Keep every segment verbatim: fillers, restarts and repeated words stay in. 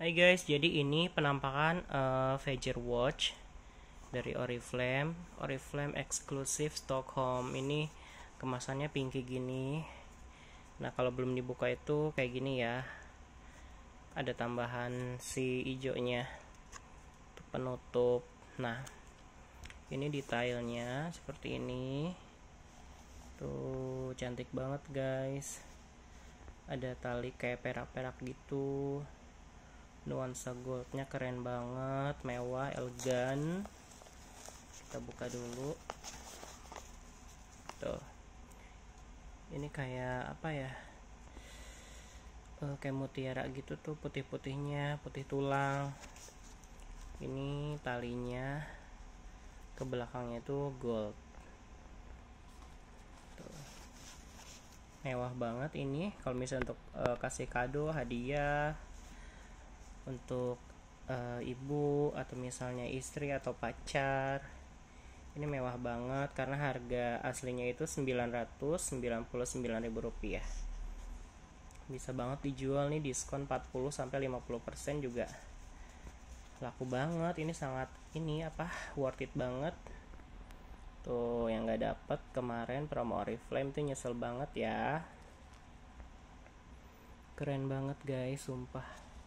Hai guys, jadi ini penampakan uh, Voyager Watch dari Oriflame Oriflame eksklusif Stockholm. Ini kemasannya pinky gini. Nah, kalau belum dibuka itu kayak gini ya. Ada tambahan si hijaunya untuk penutup. Nah, ini detailnya seperti ini. Tuh, cantik banget guys. Ada tali kayak perak-perak gitu. Nuansa goldnya keren banget, mewah, elegan. Kita buka dulu. Tuh, ini kayak apa ya, uh, kayak mutiara gitu tuh, putih-putihnya, putih tulang. Ini talinya ke belakangnya tuh gold. Tuh, mewah banget ini kalau misalnya untuk uh, kasih kado, hadiah untuk uh, ibu atau misalnya istri atau pacar. Ini mewah banget karena harga aslinya itu sembilan ratus sembilan puluh sembilan ribu rupiah. Bisa banget dijual nih, diskon empat puluh sampai lima puluh persen juga. Laku banget, ini sangat ini apa worth it banget. Tuh, yang gak dapet kemarin promo Oriflame tuh nyesel banget ya. Keren banget guys, sumpah.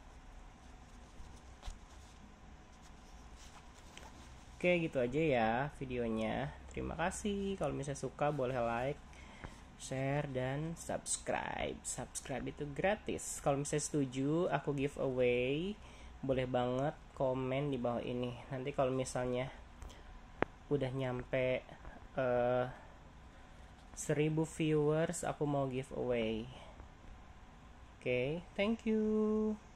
Oke, gitu aja ya videonya. Terima kasih. Kalau misalnya suka boleh like, share, dan subscribe. Subscribe itu gratis. Kalau misalnya setuju aku giveaway, boleh banget komen di bawah ini. Nanti kalau misalnya udah nyampe uh, seribu viewers, aku mau giveaway. Oke, thank you.